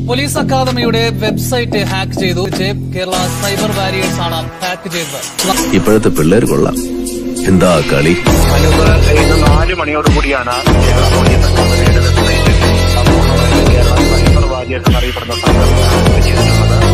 Police അക്കാദമിയുടെ website hack ചെയ്തു. Kerala Cyber Warriors ആണ് ഹാക്ക് ചെയ്തത്. ഇപ്പോഴത്തെ പിള്ളേർ കൊള്ളാം. എന്താ കളി? ഇന്ന് 4 മണിയോടുകൂടിയാണ് കേരള പോലീസ് അക്കാദമിയുടെ വെബ്സൈറ്റ് കേരള സൈബർ വാരിയേഴ്സ് എന്നറിയപ്പെടുന്ന സംഘം ചെയ്തിട്ടുള്ളത്.